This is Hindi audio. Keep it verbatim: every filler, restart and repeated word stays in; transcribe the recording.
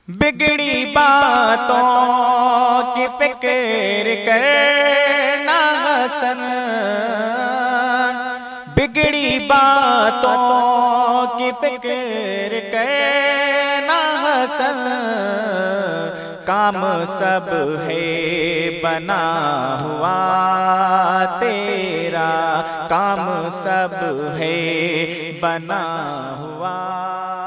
बिगड़ी बातों की फिक्र करना हसन, बिगड़ी बातों की फिक्र करना हसन। काम सब है बना हुआ तेरा, काम सब है बना हुआ।